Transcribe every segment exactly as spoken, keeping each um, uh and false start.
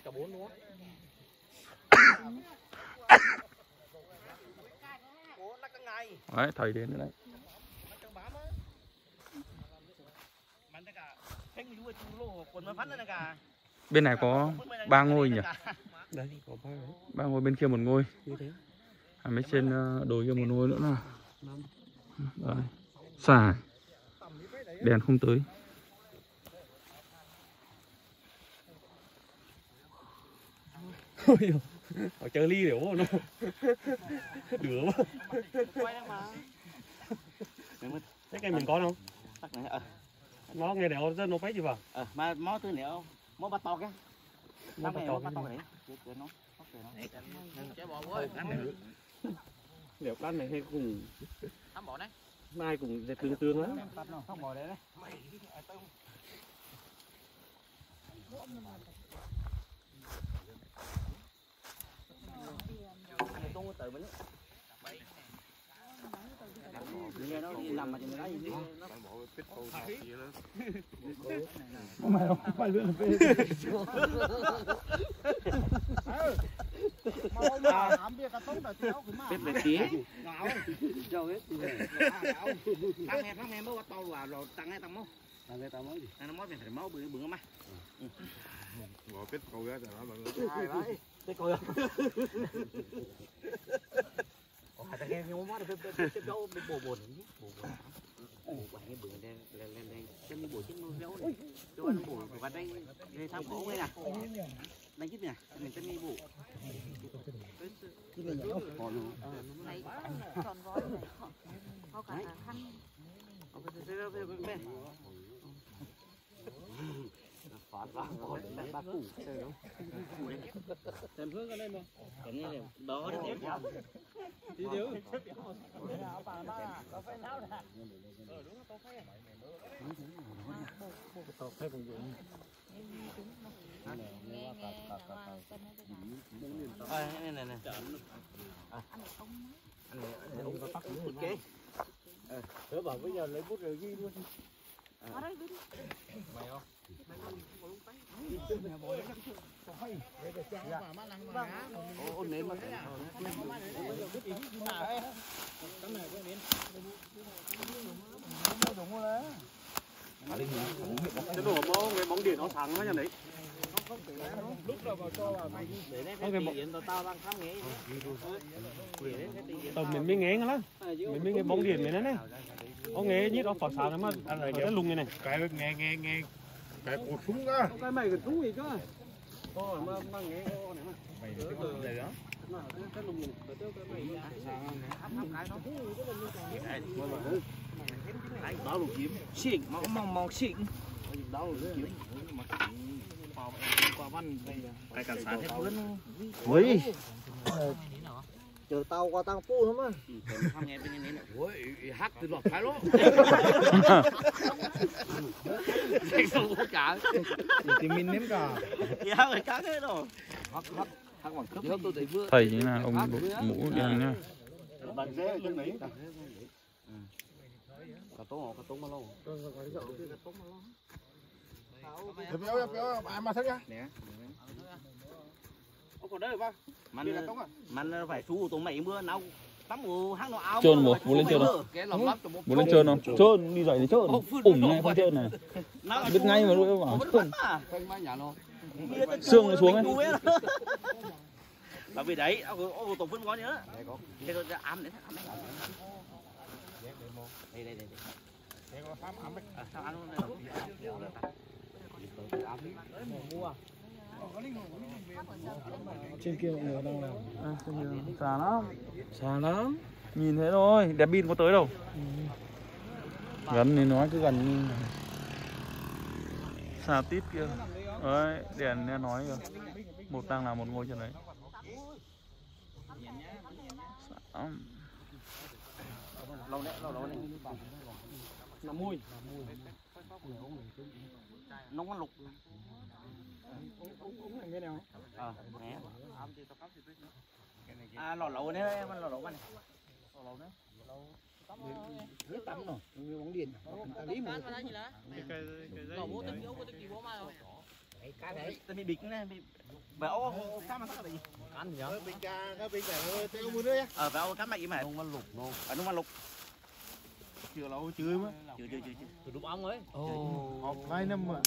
cả bốn đúng không? Đấy, thầy đến đấy. Bên này có ba ngôi nhỉ? Đấy, có ba đấy. Ba ngôi, bên kia một ngôi. À, mấy trên đồi kia một ngôi nữa nào. Đấy. Xả. Đèn không tới. Ôi dồi, họ chơi ly để uống nó. Được quá. Thế cái mình có không? Nó nghe đéo rất nó phải gì vào? Ờ, mà mó thứ nữa, mó bắt to cái. Nó bắt to bắt to đấy. Nó. Liệu cắt này hay cùng mai cùng sẽ tương tương lắm. Không bỏ đấy đấy. Nghe nó nằm mà chừng đấy nó Không phải không, phải lượn về. biết về tía cho biết tăng em tăng em mới bắt to vào rồi tăng hay tăng mốt tăng hay tăng mốt gì tăng mốt phải máu bự bự mà ngồi biết câu ra cho nó mọi người ai đấy cái coi tăng em không mất được cái đâu bồ bồn bồ bồn bồ bảy bự đen lên lên lên cái như bồ chín mươi véo này cho anh bồ và đây đây tham khổ đây nè đánh chích nè mình cái như bồ cái này nhỏ còn này tròn gói này có cả khăn phản vàng còn ba củ xem hướng ở đây mà cái này đó đấy đi thiếu này này này anh này ông có bắt bút kế thử bảo bây giờ lấy bút rồi ghi luôn ở đây mày không ôn nếm mà cái đồ bóng cái bóng điện nó thắng nó như đấy. lúc đầu vào cho vào để đấy cái điện tao đang khám nghe tầm mình mới nghe lắm mình mới nghe bóng điện này đấy có nghe nhất nó phật xào nó mà ăn này cái lùng này này cái nghe nghe nghe cái cột súng á cái mày cái súng gì cơ thôi mà mà nghe con này mà mày cái con này đó cái lùng này cái mày áp áp cái nó đó lục kiếm xịn mà mong mong xịn đó lục kiếm qua văn cái cảnh sát hết vươn Ui. chờ tao qua tao phu lắm á không nghe bên này ôi hát từ lọt phải luôn không có cả Thì mình nếm cả. dạ phải cá thế rồi hát hát hát bằng cấp tôi thấy vừa Thầy như là ông mũ đen nhá. bằng dế lên đấy cả tố cả tố mà lâu Thế béo béo ai mà thích á nè còn đấy ba mình mình phải thu tụi mày mưa nào tắm mùa hát nó áo Trơn một, muốn lên trơn không? Muốn lên trơn không? Trơn, đi dậy thì trơn. Ủng ngay không trơn này. Biết ngay mà luôn bảo trơn. Xương nó xuống ấy. Là vì đấy, ô tổng phân có nhớ. Đây có ám đấy, ám đấy. Đây đây đây. Đây có ám ám đấy. À sao ăn luôn mua. Trên kia mọi người đang làm À, xa lắm. xa lắm Nhìn thế thôi, đèn pin có tới đâu. Ừ. Gần thì nói cứ gần như xa tít kia. Đấy, đèn nghe nói kìa. Một đang là một ngôi trên đấy. Lâu đấy, lâu lâu đấy. là mui Nóng ăn lục. uống này cái nào Ờ, nè. À lò lẩu đấy em ăn lò lẩu này. Lò lẩu đấy. rất tắm rồi như bóng điện lý mà Lò bố tình bố tình gì bố mà rồi. Cái đấy, tên bị bịch này, bị về ô cá mà sao vậy ăn gì Bình trà, cái bình trà thôi, tao mua nữa nhá. ờ về ô cá mày gì mà nông văn lục nông ở nông văn lục Chưa lâu chưa mà. chưa chưa chưa từ đục ong ấy Học hai năm mà.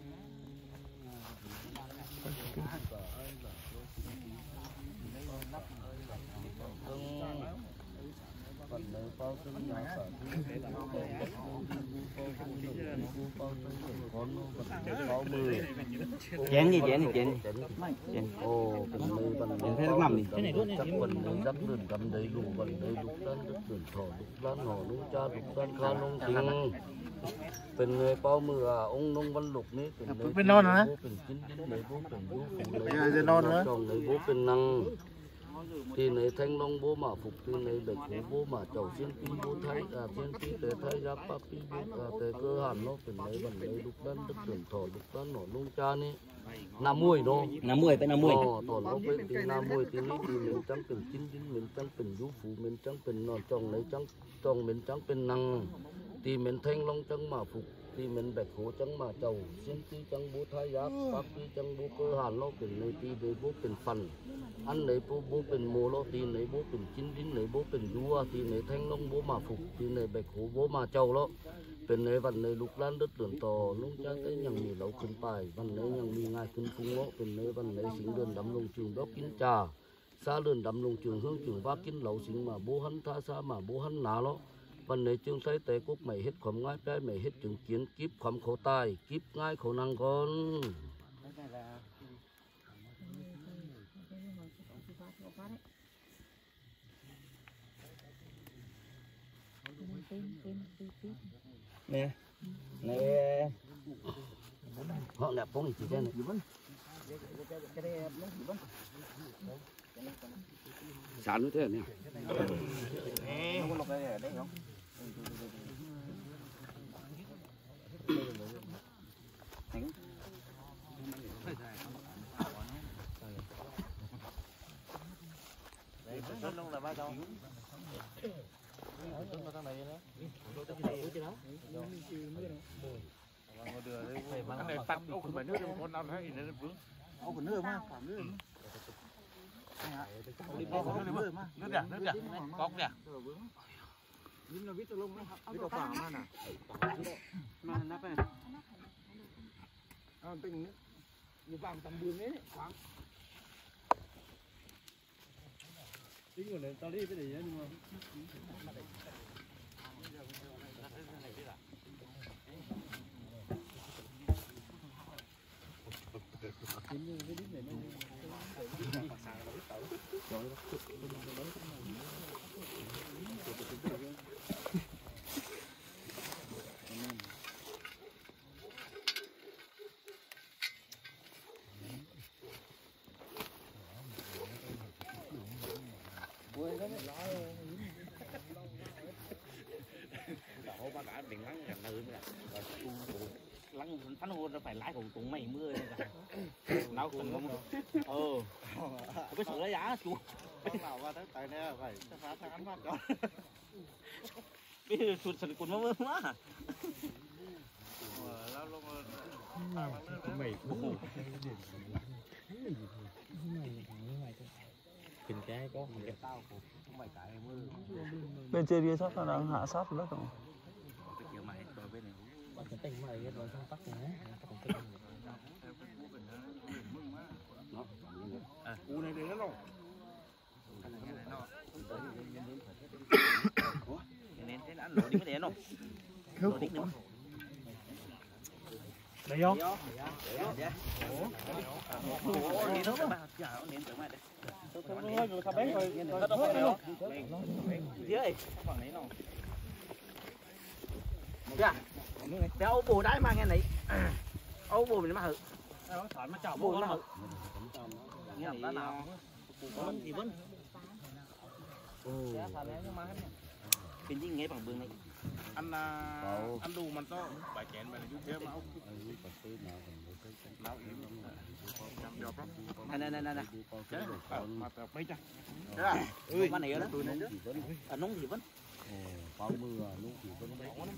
chén gì chén gì chén chén Ồ, phần nơi phần chén thế nằm gì cái này chắc phần nơi dắt đường cầm đầy đủ phần nơi đục đan đục đường thỏ đục đan hò nung cha đục đan kha nung kinhเป็นเลยเป้ามือองค์นงบรรลุนี่เป็นเลยเป็นนอนนะเป็นชิ้นชิ้นเลยพวกเป็นยุคเลยจะนอนนะจองเลยพวกเป็นนังที่ในแทงลงโบมาphụcที่ในเบ็ดหูโบมาเจ้าเสียนปีโบไทยอ่าเสียนปีแต่ไทยยับปั๊บปีโบอ่าแต่ก็หันเนาะเป็นเลยบันเลยลุกดันดึกเดือนถอดลุกดันหนอลุงจานี่น้ำมวยเนาะน้ำมวยเป็นน้ำมวยอ๋อตอนเราเป็นตีน้ำมวยทีนี้ตีเหม็นจังเป็นชิ้นชิ้นเหม็นจังเป็นยุฟูเหม็นจังเป็นนอนจองไหนจังจองเหม็นจังเป็นนังตีเหม็นแทงลงจังมาphụcที่มันแบกหัวจังมาเจ้าเสียนที่จังบูทายักปักที่จังบูเกอหันโลเป็นในตีในบูเป็นฟันอันไหนบูบูเป็นโมโลตีไหนบูเป็นชิ้นดินไหนบูเป็นยัวตีไหนแทงลงบูมาphụcตีไหนแบกหัวบูมาเจ้าโลเป็นในวันในลูกล้านดึกเดือนต่อลุงจ้าก็ยังมีเหล่าขึ้นไปวันไหนยังมีงานขึ้นฟุ้งโลเป็นในวันไหนสิงเดินดำลงจึงดอกกินจ่าซาเดินดำลงจึงเฮืองจึงว่ากินเหล่าสิงมาบูหันท่าซามาบูหันหนาโลวันไหนจึงใช้แต่กุ๊กไม่เฮ็ดความง่ายแป้ไม่เฮ็ดจึงเขียนกิบความเขาตายกิบง่ายเขานั่งก่อน nè nè họ đẹp phong chỉ trên này sẵn nữa thế này Anh này tắt ốc phải nước đi con ăn hay nó vướng. ốc của nước mà khoảng nước Nước à, nước à, cóc nè. biết đâu khoảng mà nè mà nắp này À, tình như vàng tầm bùn ấy. Khoáng. tính rồi tao đi cái gì á nhưng mà lắng phán hôn nó phải lái cùng cùng mày mưa nó cùng không ờ cái sự lấy giá chú Bảo vào tới tại này phải phá thằng ăn phát cho. bây giờ sụt sụt cùng mưa quá mày kinh cái có cái tao cũng mày cái mưa bên trên kia sắp đang hạ sát rồi đó cái kiểu mày rồi bên này cái tình mày cái rồi xong tắt này U này để nó lỏng. nên thế ăn lỗ đi mới để nó lỗ đi nữa đây không đi đâu mà giờ nên tưởng mày dướiฝั่งนี้น้องจ้ะแต่เอาโบได้มาไงไหนเอาโบมันมาเหอะเอาถอนมาเจาะโบมาเหอะเงี้ยแล้วหนาวมันthì vẫnเป็นยิ่งไงbằng bương này Ăn ăn đủ mình to phải chén mà giúp thêm máu. Máu im. Được lắm. này này này này Mà tập mấy chắc. ơi con này đó à nóng thì vẫn bao mưa lúc thì vẫn mấy cái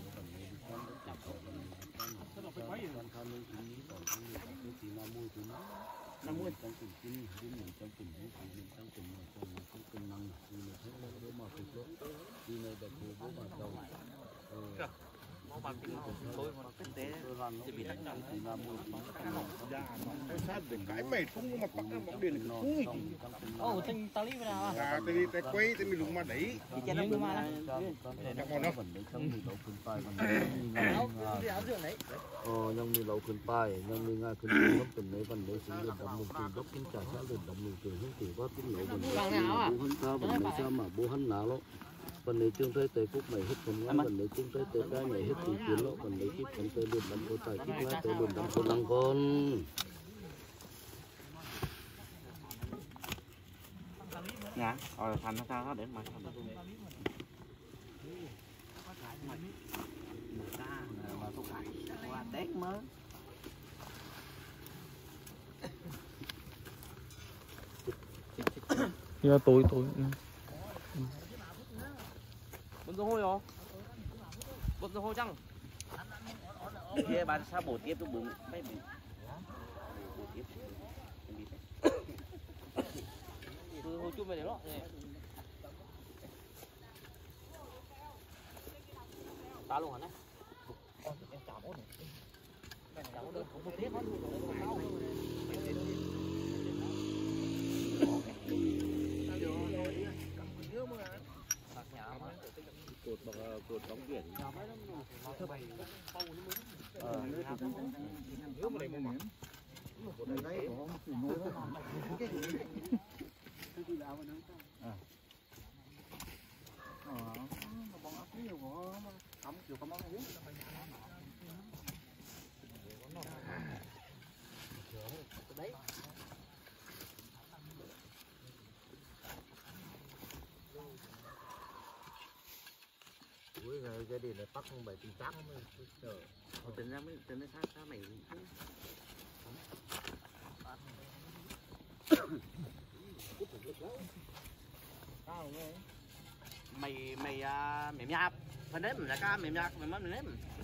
phần năm mươi trắng từng chín chín mình trắng từng vũ khí mình trắng từng mà chồng mình trắng từng năng thì mình thấy nó đỡ mà phục lắm thì này đẹp hồ bố bà chồng máu bạc thì tôi mà kinh tế thì bị tắc nặng thì là mùi thì sát để cái mệt không mà bắt cái bóng điện non không trong trắng từng năng ô tinh tao lý vào à tôi đi tôi quay tôi mình lùng mà đấy thì trên nó cũng mà chắc còn nó vẫn đấy trong mì lẩu khuyên bài còn ờ nhưng mì lẩu khuyên bài nhưng mì ngay khuyên bài từng đấy vẫn đấy xuống liền đầm mùi từ đốc kinh trả sát liền đầm mùi từ hướng từ có tiếng lẩu vẫn đấy bố hắn ta vẫn đấy sao mà bố hắn nào lắm phần này chương thấy tề phúc này hết phần ngắn phần này chương thấy tề cái này hết tỷ kiến lỗ phần này kíp phần tề liền đầm cô tài kíp ngay tề liền đầm cô năng con dạ rồi thành nó sao đó để mà thành nó luôn mà tôi cãi qua tét mới giờ tối tối bún dưa hôi rồi bún dưa hôi chăng kia bạn sao bổ tiếp tôi bún mấy bún bổ tiếp dưa hôi chung về đấy đó ta luôn hả này em chạm ốt này em chạm ốt không có tiếc hết cột bằng cột bóng biển ui gia đình này bắt không bảy tỷ tám mới chờ tính ra mới tính ra sao sao mày mày mày à, mày nháp phần đấy mình là ca mày nháp mày mất mày nếm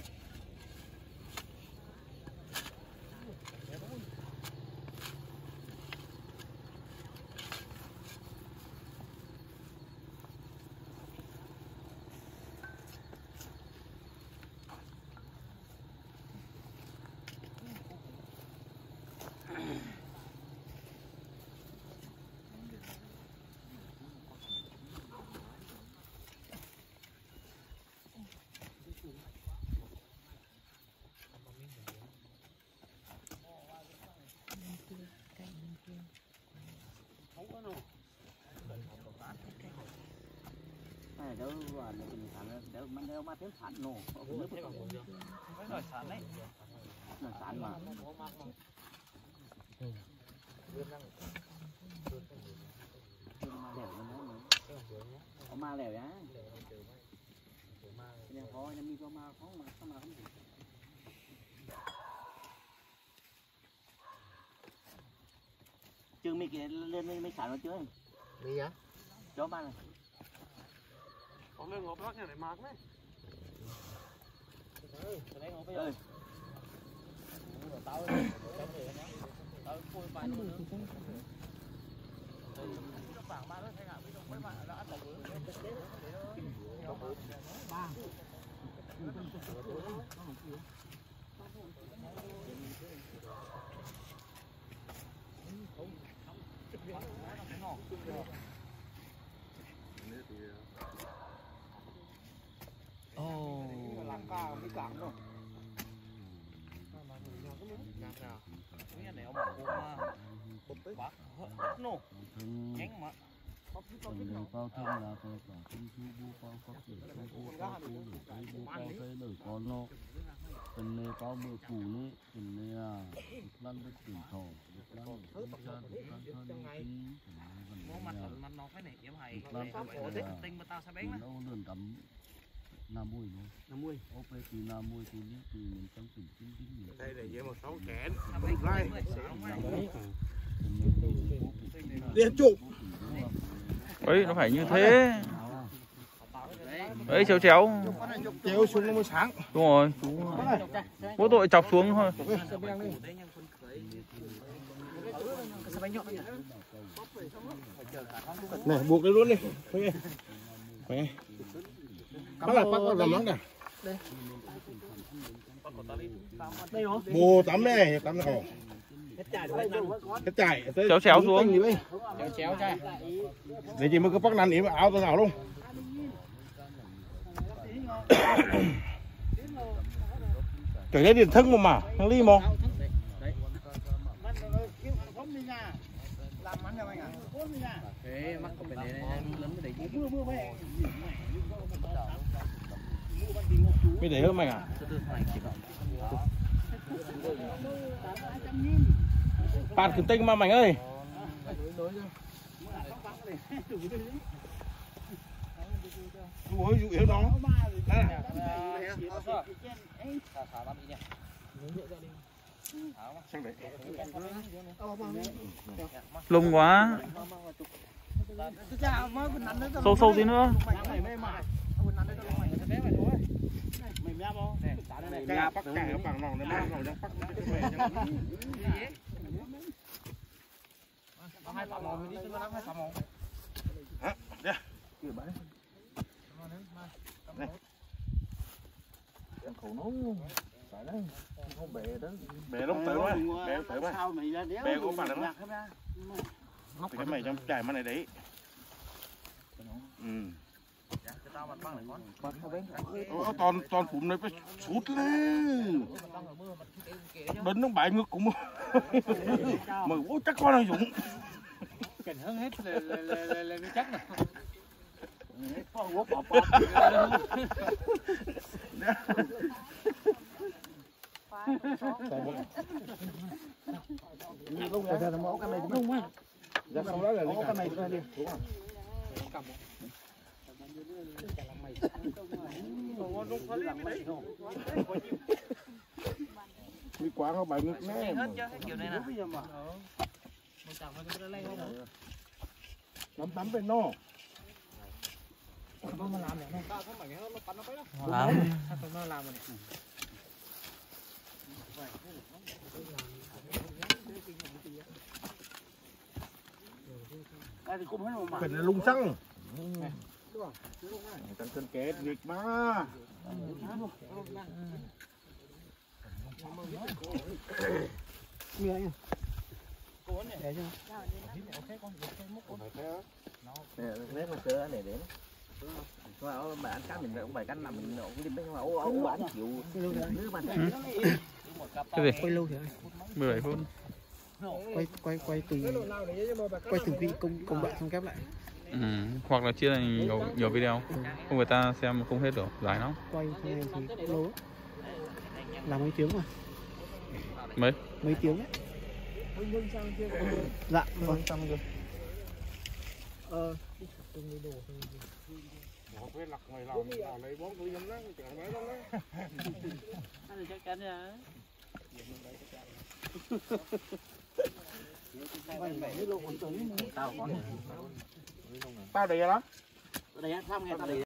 này đâu và nó mình sản đâu mình đâu mà thêm sản nổ nước phải rồi sản đấy là sản mà có ma lèo á lèo khó nhưng mi có ma khó mà sao mà không được chưa mi kia lên mi sản nó chưa đi á cho ba này có mấy ngọc lắc nhà này mát đấy. ơi tao tao côi bài luôn nữa bảng ba nó thay ngả mấy bạn đã ăn ba Ồ, làm ca mới cạn rồi. Cái này ông cũng bác hết nổ, nhánh mà. phần đời bao thân là phải cả thân chú bố bao có thể không cô có cô để thấy bố bao thấy đời con nó phần này bao bữa cũ nữa phần này à lăn được tiền thổ lăn được cha được lăn thân đi Nó mặt mặt nó phải này em hay. lăn Có thích tinh mà tao sẽ bén mà. đâu lươn đắm nam mùi luôn năm mươi ô pe thì nam mùi thì lý thì mình trong tỉnh chính chính mình đây là dễ một sáu kén Lai. liên chụp ấy nó phải như thế ấy chéo chéo chéo xuống nó mới sáng đúng rồi chú mỗi tội chọc xuống thôi Này buộc cái luôn đi. Khỏe. Khỏe. Bắt là bắt vào lắm nè. Bồ tắm đây, tắm nào. Hết chạy. Chéo chéo xuống. Chéo chéo trai. Để chị mới có bắt năn ý mà áo tao nào luôn. Cái đấy điện thân mà thằng Ly mà. Thế mắc có phải này lắm cái đấy chứ. Mới để hơn mày à? Bạn cứ tinh mà mày ơi. Ôi dụ yếu nó. Lung quá. Sâu sâu tí nữa. Cái bắt cải ở bằng nòng này mang nòng đang bắt cái mẹ cho hai phạm màu đi, tôi hai phạm màu. hả? Đây. Bè lúc tới quá, bè tới quá. Bè cũng phải lắm. Thì cái mày trong trải mà này đấy. Ừ. Ờ, toàn toàn phủm này phải sút lên. Bấn nó bãi ngực cũng mà bố chắc con nào Dũng. Cảnh hơn hết là là là là chắc này. Ra sau đó là lấy cái này đi. Đi quá nó bãi ngực nè. Kiểu này nè. Tắm tắm bên nó. Phải là lung xăng. Tăng cân kết nghịch mà. Nét mà sơ này đến. Mà bạn cá mình cũng bài cá nằm mình cũng đi bên ngoài ô ô bạn chịu nước mà. Cái gì? mười bảy phút. quay quay quay từng quay từng vi công công đoạn xong ghép lại. Ừ. Hoặc là chia thành nhiều nhiều video. Không người ta xem không hết được, dài lắm. Quay xong này thì lâu là mấy tiếng mà. Mấy? Mấy tiếng đấy. Dạ vâng xong rồi. Ờ Bỏ cái lặc mày làm làm lấy bóng tôi dám lắm, chẳng nói lắm đó. Anh thì chắc chắn rồi. Tao để đó. Đây xong nghe tao để